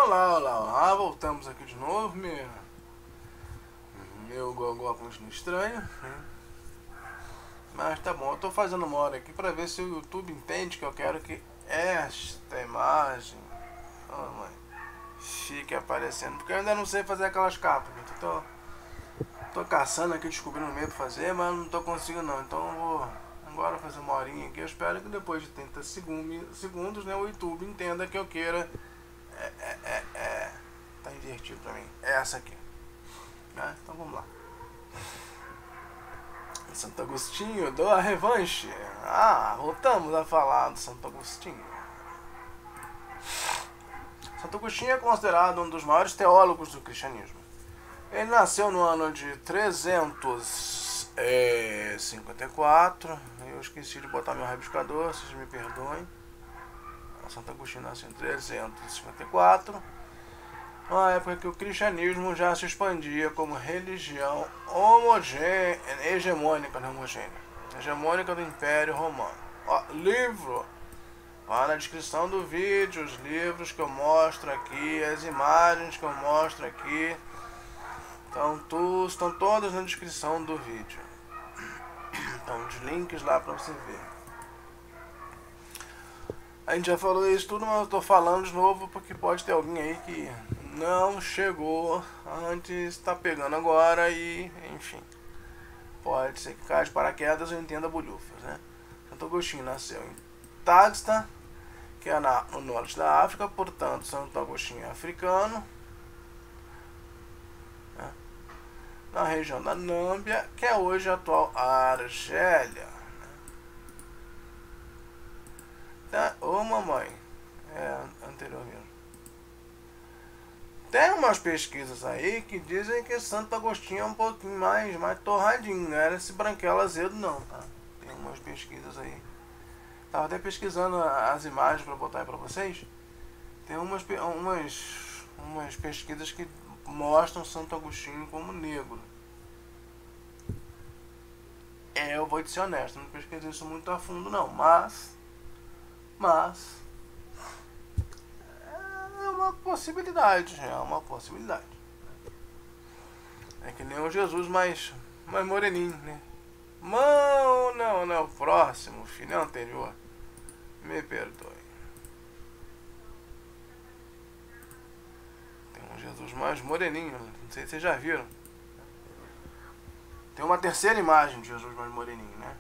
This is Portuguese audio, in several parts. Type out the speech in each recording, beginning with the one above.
Olá, voltamos aqui de novo, meu gogó continua estranho, né? Mas tá bom, eu tô fazendo uma hora aqui pra ver se o YouTube entende que eu quero que esta imagem, oh, mãe, fique aparecendo, porque eu ainda não sei fazer aquelas capas, tô caçando aqui, descobrindo um meio pra fazer, mas não tô conseguindo não, então eu vou agora fazer uma horinha aqui. Eu espero que depois de 30 segundos, né, o YouTube entenda que eu queira tá invertido pra mim, essa aqui, né? Então vamos lá. Santo Agostinho dou a revanche. Voltamos a falar do Santo Agostinho. Santo Agostinho é considerado um dos maiores teólogos do cristianismo. Ele nasceu no ano de 354. Eu esqueci de botar meu rabiscador, vocês me perdoem. Santo Agostinho nasceu em 354, na época que o cristianismo já se expandia como religião hegemônica do Império Romano. Livro, na descrição do vídeo, os livros que eu mostro aqui, as imagens que eu mostro aqui, estão todas na descrição do vídeo. Então, os links lá para você ver. A gente já falou isso tudo, mas eu tô falando de novo porque pode ter alguém aí que não chegou antes, tá pegando agora e, enfim, pode ser que caia de paraquedas ou entenda bolhufas, né? Santo Agostinho nasceu em Tagsta, que é no norte da África, portanto, Santo Agostinho é africano, né? Na região da Nâmbia, que é hoje a atual Argélia. Mamãe, anterior mesmo. Tem umas pesquisas aí que dizem que Santo Agostinho é um pouquinho mais torradinho, não era esse branquelo azedo não, tá? Tem umas pesquisas aí. Tava até pesquisando as imagens para botar aí pra vocês. Tem umas pesquisas que mostram Santo Agostinho como negro. Eu vou te ser honesto, não pesquisei isso muito a fundo não, mas é uma possibilidade, É que nem o Jesus mais moreninho, né? Não é o próximo, filho, é o anterior. Me perdoe. Tem um Jesus mais moreninho, não sei se vocês já viram. Tem uma terceira imagem de Jesus mais moreninho, né?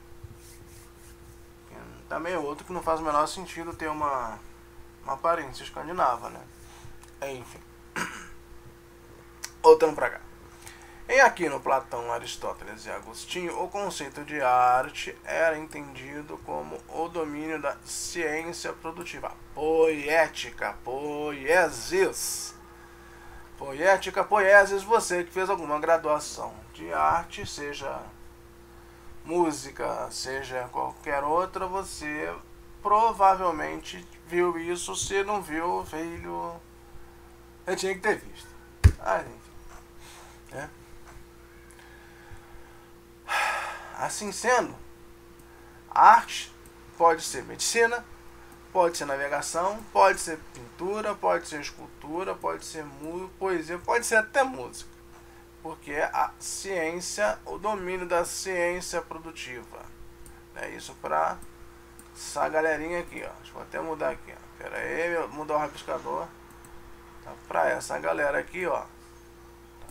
Também é outro que não faz o menor sentido ter uma aparência escandinava, né? Enfim. Voltando pra cá. Em Aquino, Platão, Aristóteles e Agostinho, o conceito de arte era entendido como o domínio da ciência produtiva. Poética, poiesis. Poética, poiesis, você que fez alguma graduação de arte, seja música, seja qualquer outra, você provavelmente viu isso. Se não viu, filho, eu tinha que ter visto. Enfim, né? Assim sendo, arte pode ser medicina, pode ser navegação, pode ser pintura, pode ser escultura, pode ser poesia, pode ser até música. Porque a ciência, o domínio da ciência produtiva. É isso pra essa galerinha aqui, ó. Deixa eu até mudar aqui, ó. Pera aí, mudar o rabiscador. Tá, pra essa galera aqui, ó. Tá.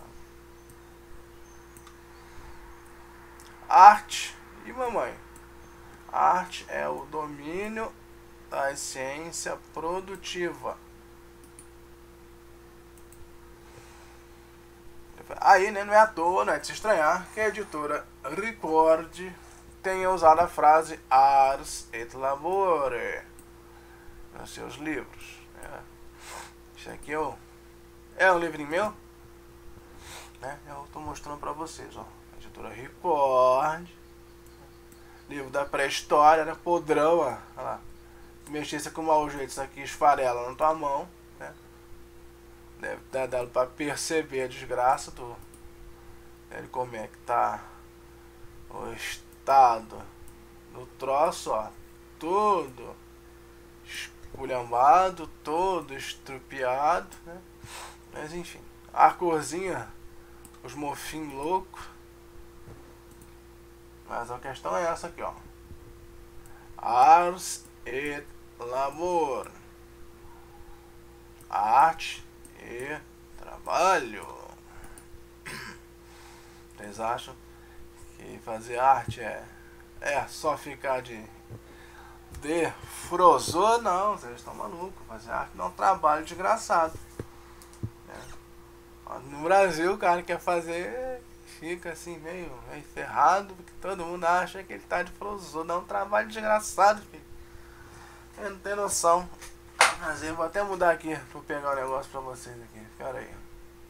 Arte e mamãe. Arte é o domínio da ciência produtiva. Aí, né, não é à toa, não é de se estranhar que a editora Record tenha usado a frase ars et labore nos seus livros, né? Isso aqui é um livrinho meu, né? Eu estou mostrando para vocês, ó. Editora Record, livro da pré-história, né? Podrão, ó. Olha lá. Mexesse com mau jeito, isso aqui esfarela na tua mão, né? Deve ter dado para perceber a desgraça de como é que tá o estado do troço, ó. Tudo esculhambado, todo estrupiado, né? Mas enfim, a corzinha, os mofinhos loucos. Mas a questão é essa aqui, ó. Ars et labor. Arte e trabalho. Vocês acham que fazer arte é só ficar de frozô? Não, vocês estão malucos. Fazer arte não é um trabalho desgraçado. No Brasil, o cara quer fazer, fica assim meio ferrado, porque todo mundo acha que ele tá de frozô. Não é um trabalho desgraçado, filho. Eu não tenho noção. Mas eu vou até mudar aqui pra pegar um negócio pra vocês aqui. Pera aí.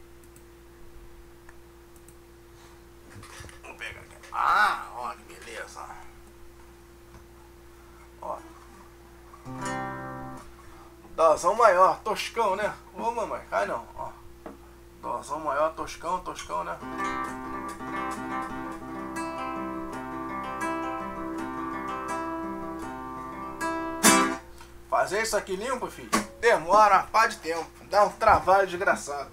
Vou pegar aqui. Ah, olha que beleza. Ó. Dózão maior, toscão, né? Ô mamãe, cai não, ó. Dózão maior, toscão, né? Fazer isso aqui limpo, filho, demora uma pá de tempo. Dá um trabalho desgraçado.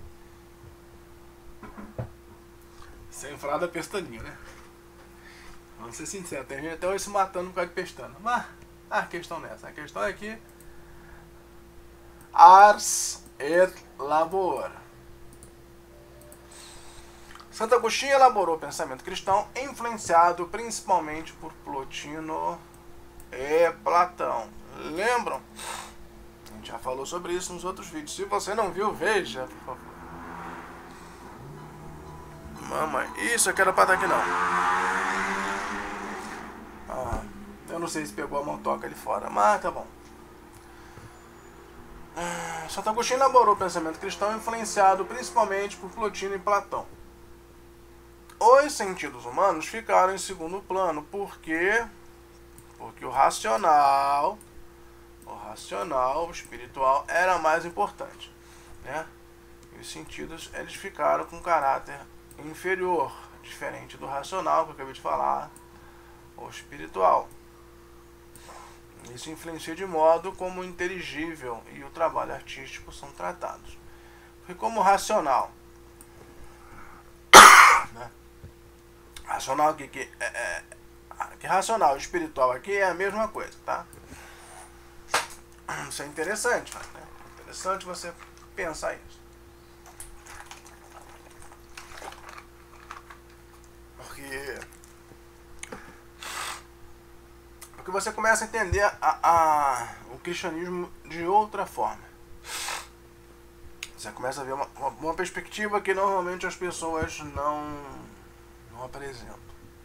Sem falar da pestaninha, né? Vamos ser sinceros, tem gente até hoje se matando por causa de pestana. Mas a questão não é essa. A questão é que ars et labor. Santo Agostinho elaborou o pensamento cristão influenciado principalmente por Plotino e Platão. Lembram? A gente já falou sobre isso nos outros vídeos. Se você não viu, veja, por favor. Mamãe, isso eu quero pra estar aqui não. Eu não sei se pegou a motoca ali fora, mas tá bom. Santo Agostinho elaborou o pensamento cristão influenciado principalmente por Plotino e Platão. Os sentidos humanos ficaram em segundo plano, porque o racional, o espiritual era mais importante, né? E os sentidos, eles ficaram com caráter inferior, diferente do racional que eu acabei de falar, o espiritual. Isso influencia de modo como o inteligível e o trabalho artístico são tratados. Porque como racional, né? Racional aqui, que racional e espiritual aqui é a mesma coisa, tá? Isso é interessante, né? Interessante você pensar isso. Porque você começa a entender o cristianismo de outra forma. Você começa a ver uma perspectiva que normalmente as pessoas não apresentam.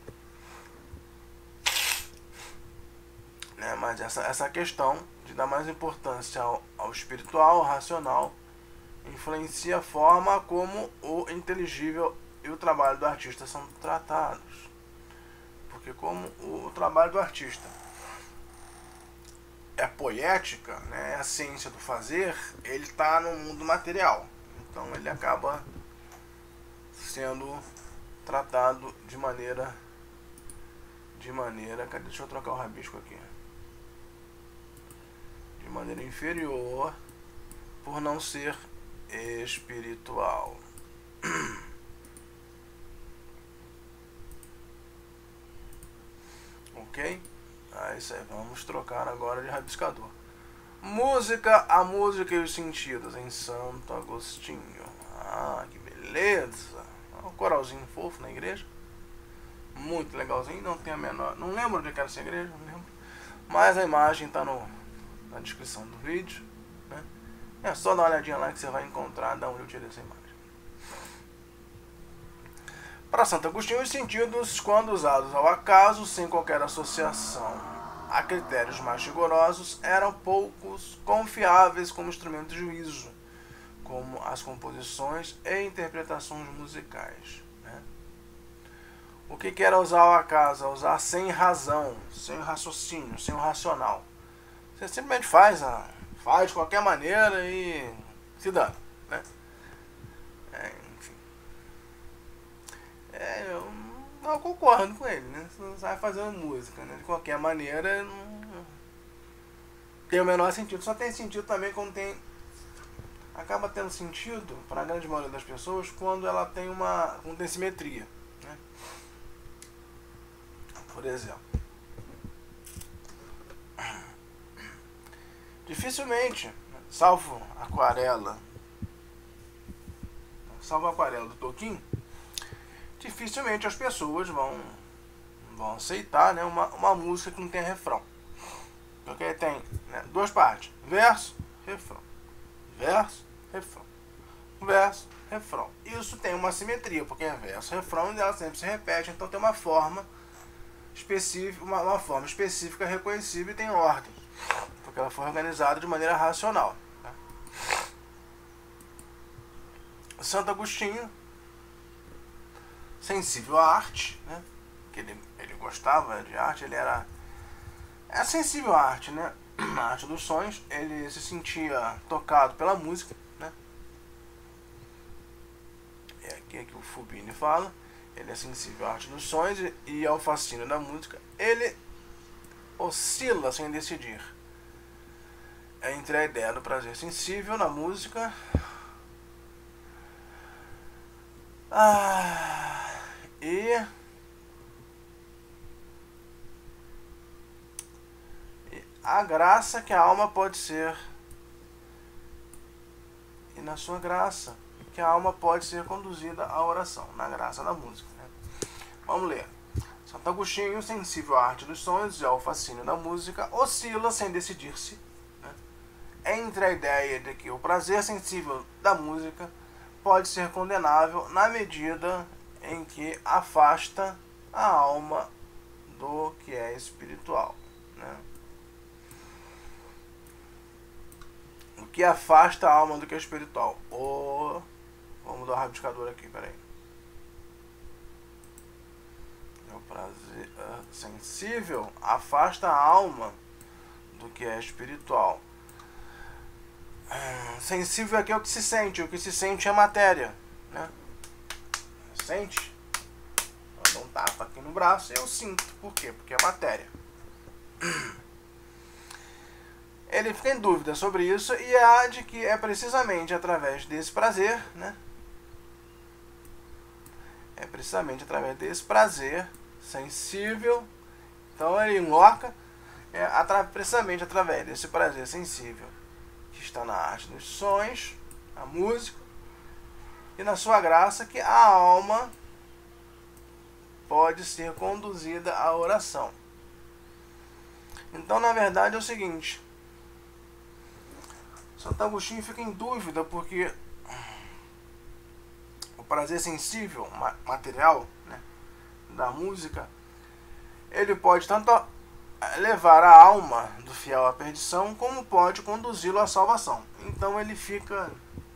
Né? Mas essa questão de dar mais importância ao espiritual, ao racional, influencia a forma como o inteligível e o trabalho do artista são tratados. Porque como o trabalho do artista é poética, né, é a ciência do fazer, ele está no mundo material. Então ele acaba sendo tratado de maneira... Cadê? Deixa eu trocar o rabisco aqui. De maneira inferior, por não ser espiritual. Ok? É isso aí, vamos trocar agora de rabiscador. Música, a música e os sentidos em Santo Agostinho. Ah, que beleza! Um coralzinho fofo na igreja. Muito legalzinho, não tem a menor... Não lembro onde era essa igreja, não lembro. Mas a imagem está na descrição do vídeo, né? É só dar uma olhadinha lá que você vai encontrar de onde eu tirei essa imagem. Para Santo Agostinho, os sentidos, quando usados ao acaso, sem qualquer associação a critérios mais rigorosos, eram poucos confiáveis como instrumento de juízo, como as composições e interpretações musicais. Né? O que era usar ao acaso? Usar sem razão, sem raciocínio, sem o racional. Você simplesmente faz de qualquer maneira e se dá, né? Eu não concordo com ele, né? Você não sai fazendo música, né? De qualquer maneira, tem o menor sentido. Só tem sentido também quando tem... Acaba tendo sentido para a grande maioria das pessoas quando ela tem quando tem simetria, né? Por exemplo, dificilmente, salvo a aquarela do Tolkien, dificilmente as pessoas vão aceitar, né, uma música que não tem refrão. Porque tem, né, duas partes: verso, refrão, verso, refrão, verso, refrão. Isso tem uma simetria, porque é verso, refrão, e ela sempre se repete, então tem uma forma específica, uma forma específica reconhecível e tem ordem, porque ela foi organizada de maneira racional, né? Santo Agostinho, sensível à arte, né? Que ele gostava de arte, ele era sensível à arte, né? A arte dos sonhos, ele se sentia tocado pela música, né? É aqui que o Fubini fala. Ele é sensível à arte dos sonhos e ao fascínio da música. Ele oscila sem decidir entre a ideia do prazer sensível na música e a graça que a alma pode ser, e na sua graça que a alma pode ser conduzida à oração, na graça da música, né? Vamos ler. Santo Agostinho, sensível à arte dos sonhos e ao fascínio da música, oscila sem decidir-se, né, entre a ideia de que o prazer sensível da música pode ser condenável na medida em que afasta a alma do que é espiritual, né? O que afasta a alma do que é espiritual. Vamos dar um rabiscador aqui, peraí. O prazer sensível afasta a alma do que é espiritual. Sensível aqui é o que se sente. O que se sente é matéria, né? Sente? Eu dou um tapa aqui no braço e eu sinto. Por quê? Porque é matéria. Ele fica em dúvida sobre isso e há de que é precisamente através desse prazer, né? É precisamente através desse prazer sensível. Então ele invoca, precisamente através desse prazer sensível que está na arte dos sonhos, a música, e na sua graça que a alma pode ser conduzida à oração. Então, na verdade, é o seguinte: Santo Agostinho fica em dúvida porque o prazer sensível, material, né, da música, ele pode tanto levar a alma do fiel à perdição, como pode conduzi-lo à salvação. Então ele fica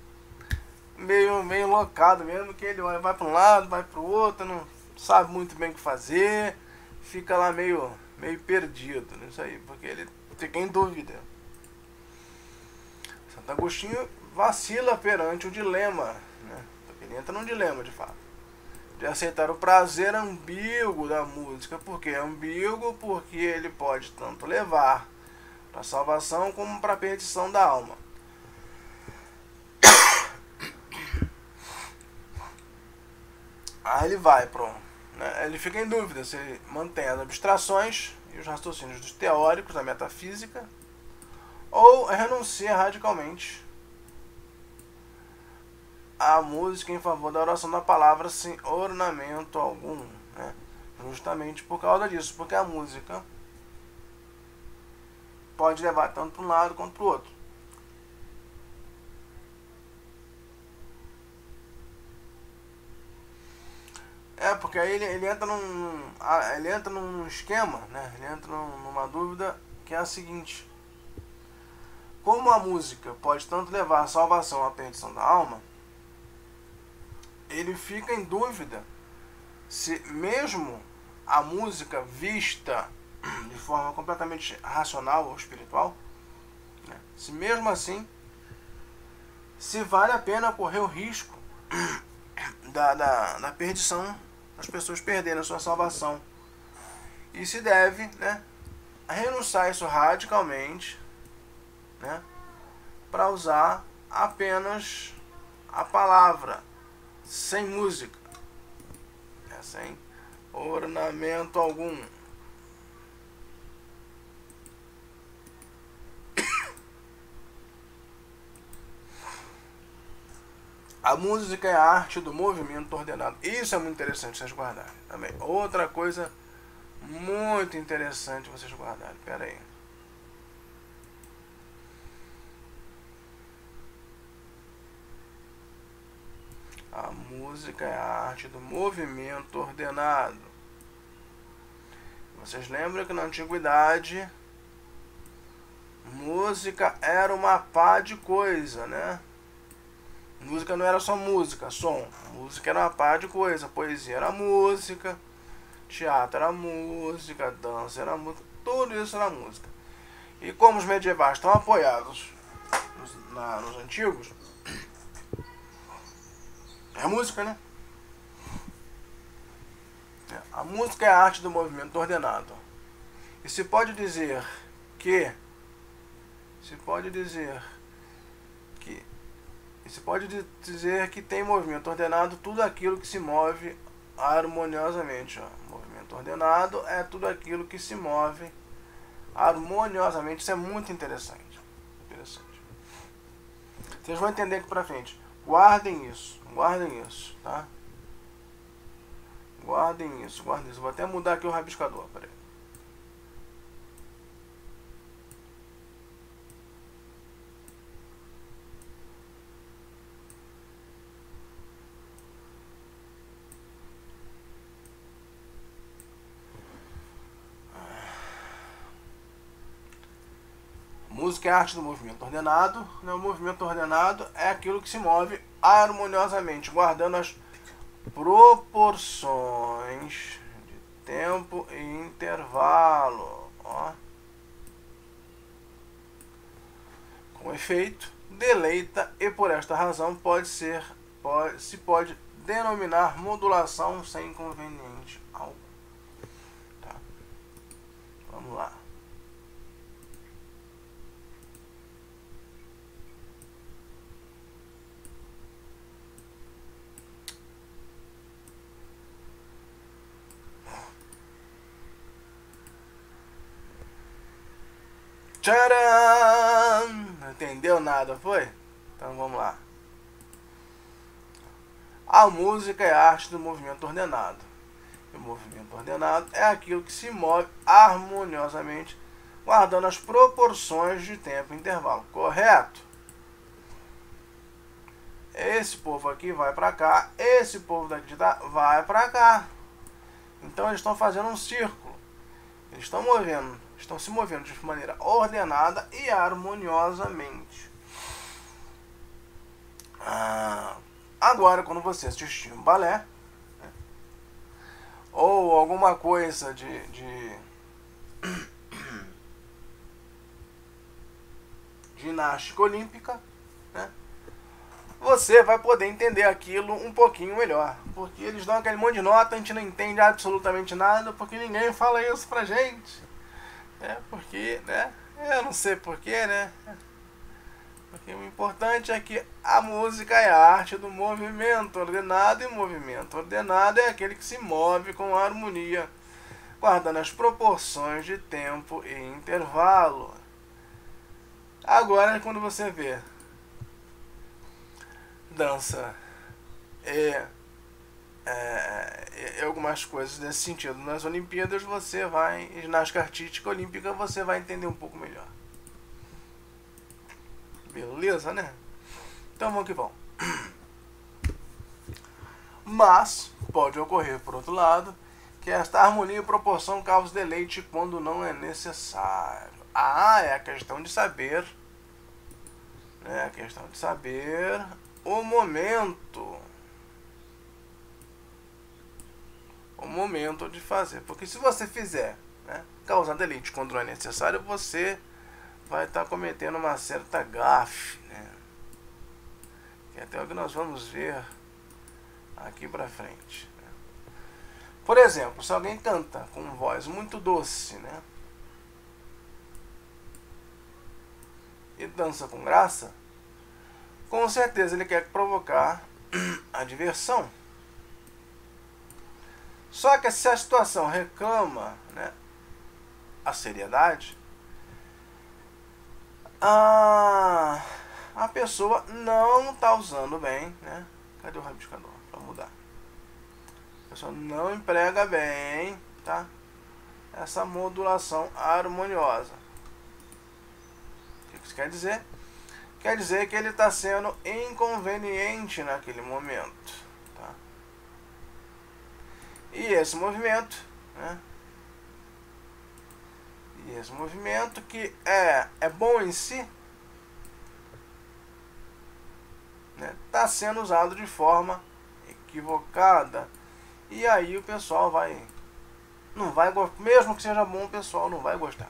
meio locado mesmo, que ele vai para um lado, vai para o outro, não sabe muito bem o que fazer, fica lá meio perdido nisso aí, porque ele fica em dúvida. Santo Agostinho vacila perante o dilema, né? Ele entra num dilema, de fato, de aceitar o prazer ambíguo da música. Por que ambíguo? Porque ele pode tanto levar para a salvação como para a perdição da alma. Aí ele vai né? Ele fica em dúvida se ele mantém as abstrações e os raciocínios dos teóricos da metafísica ou renuncia radicalmente a música em favor da oração da palavra sem ornamento algum, né? Justamente por causa disso, porque a música pode levar tanto para um lado quanto para o outro. Porque aí ele entra num esquema, né? Ele entra numa dúvida que é a seguinte: como a música pode tanto levar a salvação à perdição da alma, ele fica em dúvida se mesmo a música vista de forma completamente racional ou espiritual, né, se mesmo assim, se vale a pena correr o risco da perdição, das pessoas perderem a sua salvação, e se deve, né, renunciar isso radicalmente né, para usar apenas a palavra, sem música, sem ornamento algum. A música é a arte do movimento ordenado. Isso é muito interessante vocês guardarem também. Outra coisa muito interessante vocês guardarem. Pera aí. A música é a arte do movimento ordenado. Vocês lembram que na antiguidade música era uma pá de coisa, né? Música não era só música, som. Música era uma pá de coisa. Poesia era música, teatro era música, dança era música, tudo isso era música. E como os medievais estão apoiados nos antigos, é música, né? A música é a arte do movimento ordenado. E se pode dizer que tem movimento ordenado tudo aquilo que se move harmoniosamente. Movimento ordenado é tudo aquilo que se move harmoniosamente. Isso é muito interessante. Vocês vão entender aqui pra frente. Guardem isso, tá? Guardem isso. Vou até mudar aqui o rabiscador, peraí. Música é a arte do movimento ordenado. O movimento ordenado é aquilo que se move harmoniosamente, guardando as proporções de tempo e intervalo. Com efeito, deleita e por esta razão se pode denominar modulação sem inconveniente algum. Tá? Vamos lá. Tcharam! Não entendeu nada, foi? Então vamos lá. A música é a arte do movimento ordenado. E o movimento ordenado é aquilo que se move harmoniosamente, guardando as proporções de tempo e intervalo. Correto? Esse povo aqui vai para cá, esse povo daqui de lá vai para cá. Então eles estão fazendo um círculo. Eles estão se movendo de maneira ordenada e harmoniosamente. Agora, quando você assistir um balé, né, ou alguma coisa de ginástica olímpica, né, você vai poder entender aquilo um pouquinho melhor. Porque eles dão aquele monte de nota, a gente não entende absolutamente nada, porque ninguém fala isso pra gente. Porque, né? Eu não sei porquê, né? Porque o importante é que a música é a arte do movimento ordenado, e o movimento ordenado é aquele que se move com harmonia, guardando as proporções de tempo e intervalo. Agora, quando você vê dança e algumas coisas nesse sentido nas Olimpíadas, você vai, ginástica artística olímpica, você vai entender um pouco melhor. Beleza, né? Então vamos que vamos. Mas pode ocorrer, por outro lado, que esta harmonia e proporção cause deleite quando não é necessário. É a questão de saber, né? A questão de saber o momento de fazer. Porque se você fizer, né, causando deleite quando não é necessário, você vai estar cometendo uma certa gafe, né? Que é até o que nós vamos ver aqui pra frente, né? Por exemplo, se alguém canta com voz muito doce, né, e dança com graça, com certeza ele quer provocar a diversão. Só que se a situação reclama, né, a seriedade, a pessoa não está usando bem, né? Cadê o rabiscador para mudar? A pessoa não emprega bem, tá? Essa modulação harmoniosa. O que isso quer dizer? Quer dizer que ele está sendo inconveniente naquele momento, tá? E esse movimento, né? E esse movimento que é bom em si, né, tá sendo usado de forma equivocada. E aí o pessoal não vai gostar, mesmo que seja bom, o pessoal não vai gostar.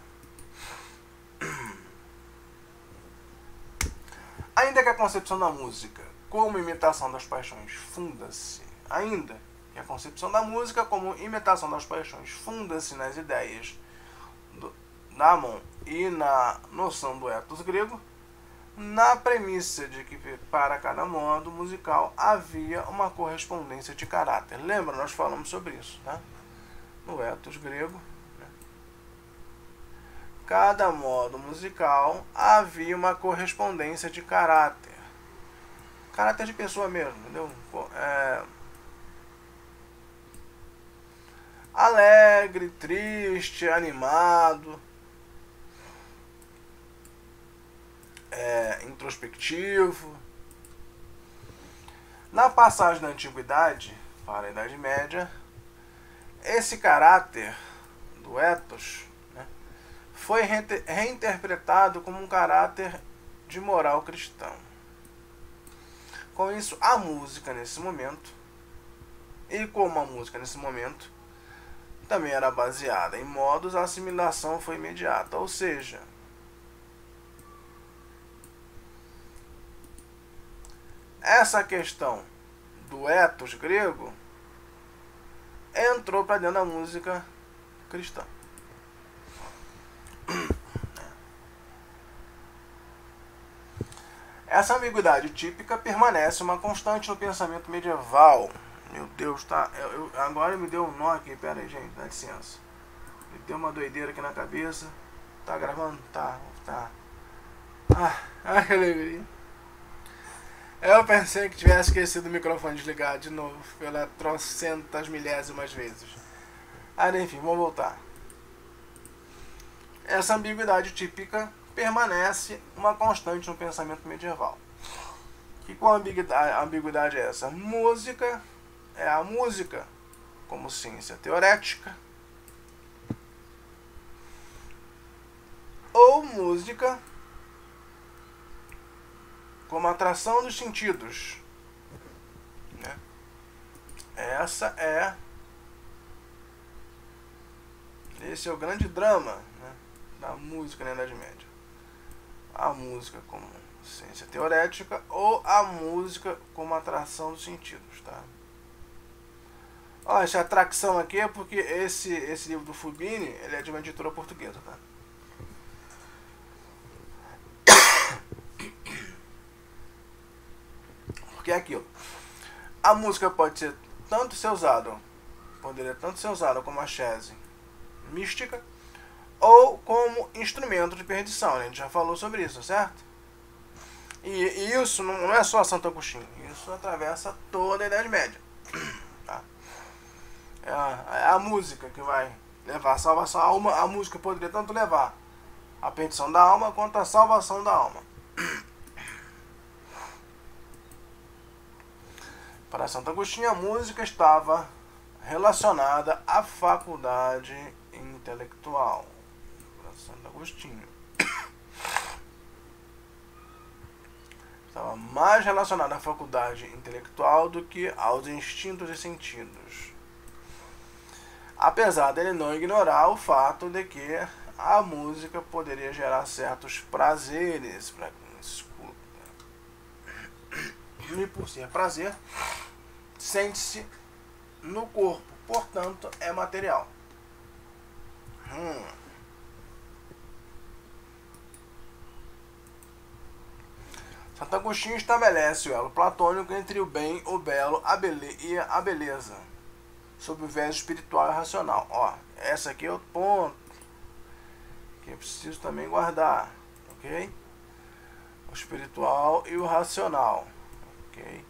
Ainda que a concepção da música como imitação das paixões funda-se, ainda que a concepção da música como imitação das paixões funda-se nas ideias da Amon e na noção do ethos grego, na premissa de que para cada modo musical havia uma correspondência de caráter. Lembra? Nós falamos sobre isso, né? No ethos grego, né? Cada modo musical havia uma correspondência de caráter. Caráter de pessoa mesmo, entendeu? Alegre, triste, animado, introspectivo. Na passagem da Antiguidade para a Idade Média, esse caráter do ethos, né, foi reinterpretado como um caráter de moral cristão. Com isso, a música nesse momento, e como a música nesse momento também era baseada em modos, a assimilação foi imediata, ou seja, essa questão do ethos grego entrou para dentro da música cristã. Essa ambiguidade típica permanece uma constante no pensamento medieval. Meu Deus, tá? Agora me deu um nó aqui, pera aí, gente, dá licença. Me deu uma doideira aqui na cabeça. Tá gravando? Tá. Que alegria. Eu pensei que tivesse esquecido o microfone desligado de novo, pela trocentas milésimas vezes. Enfim, vamos voltar. Essa ambiguidade típica permanece uma constante no pensamento medieval. Que qual ambiguidade é essa? Música é a música como ciência teorética, ou música como atração dos sentidos, né? Esse é o grande drama, né, da música na Idade Média. A música como ciência teorética ou a música como atração dos sentidos, tá? Essa atração aqui é porque esse livro do Fubini, ele é de uma editora portuguesa, tá? Porque é aquilo. A música poderia tanto ser usada como a chese mística ou como instrumento de perdição, né? A gente já falou sobre isso, certo? E isso não é só Santo Agostinho, isso atravessa toda a Idade Média, tá? É a música que vai levar a salvação. A música poderia tanto levar a perdição da alma quanto a salvação da alma. Para Santo Agostinho, a música estava relacionada à faculdade intelectual. Para Santo Agostinho, estava mais relacionada à faculdade intelectual do que aos instintos e sentidos. Apesar dele não ignorar o fato de que a música poderia gerar certos prazeres para quem escuta. E por ser prazer, sente-se no corpo, portanto é material. Santo Agostinho estabelece o elo platônico entre o bem, o belo e a beleza, sob o viés espiritual e racional. Ó, essa aqui é o ponto que eu preciso também guardar, ok? O espiritual e o racional, ok?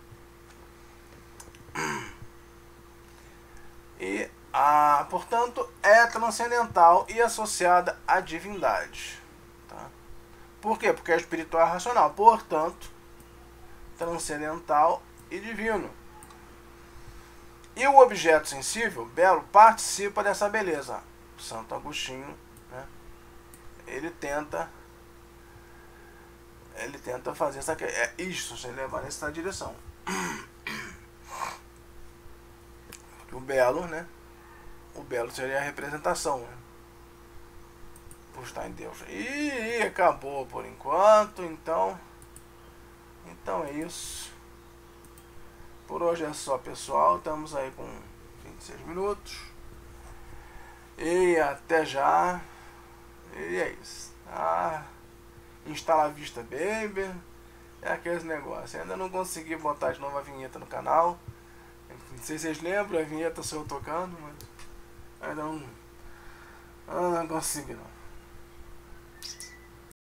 E, portanto, é transcendental e associada à divindade. Tá? Por quê? Porque é espiritual e racional. Portanto, transcendental e divino. E o objeto sensível, belo, participa dessa beleza. Santo Agostinho, né, ele tenta fazer isso, sem levar nessa direção. Porque o belo, né? O belo seria a representação, né, por estar em Deus. E acabou por enquanto, então é isso. Por hoje é só, pessoal. Estamos aí com 26 minutos. E até já. E é isso. Instala a vista, baby. É aqueles negócios. Ainda não consegui botar de novo a vinheta no canal. Não sei se vocês lembram, a vinheta sou eu tocando, mas ainda não consegui não.